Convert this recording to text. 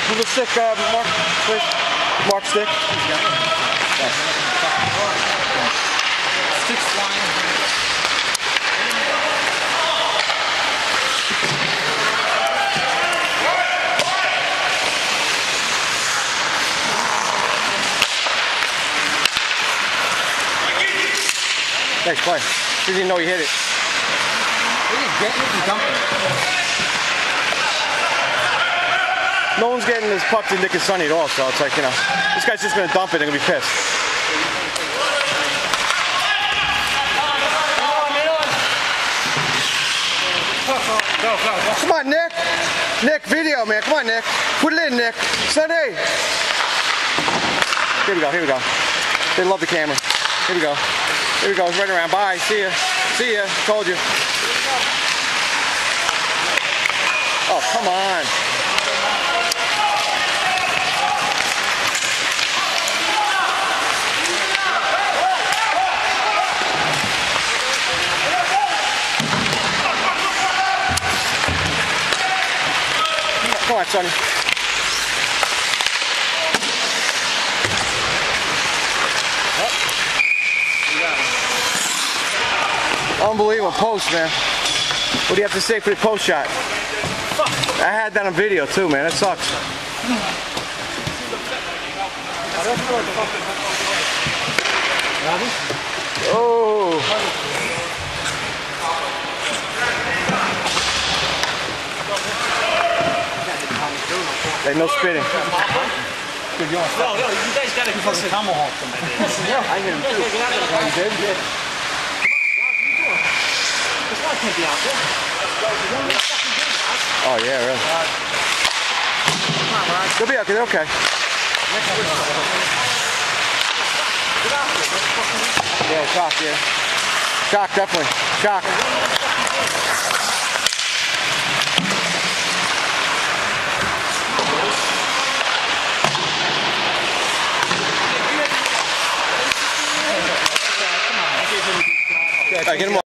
Move the stick, Mark, please. Mark, stick. Stick's flying. Nice play. Didn't even know you hit it. Look at getting it and dumping it. No one's getting this puck to Nick and Sonny at all, so it's like, you know, this guy's just going to dump it and going to be pissed. Come on, Nick. Nick, video, man. Come on, Nick. Put it in, Nick. Sonny. Here we go, here we go. They love the camera. Here we go. Here we go. It's right around. Bye. See ya. See ya. Told you. Oh, come on. Come on, Sonny. Unbelievable post, man. What do you have to say for the post shot? I had that on video too, man. That sucks. Oh. Hey, no spitting. No, you guys gotta fucking tomahawk them. Yeah, I hit him too. You did? Yeah. This one can't be out there. Oh yeah, really. They'll be okay. They're okay. Yeah, shock. Yeah, shock definitely. Shock. Get him.